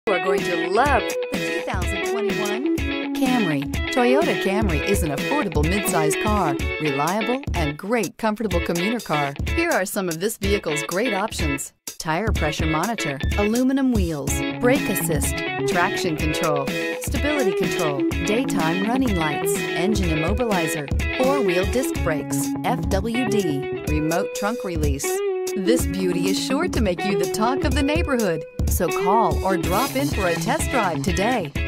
You are going to love the 2021 Camry. Toyota Camry is an affordable midsize car, reliable and great comfortable commuter car. Here are some of this vehicle's great options: tire pressure monitor, aluminum wheels, brake assist, traction control, stability control, daytime running lights, engine immobilizer, four-wheel disc brakes, FWD, remote trunk release. This beauty is sure to make you the talk of the neighborhood. So call or drop in for a test drive today.